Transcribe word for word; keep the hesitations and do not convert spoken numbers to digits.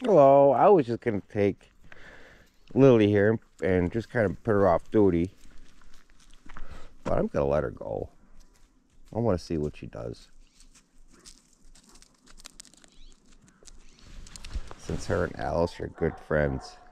Hello, I was just gonna take Lily here and just kind of put her off duty, but I'm gonna let her go. I want to see what she does. Since her and Alice are good friends.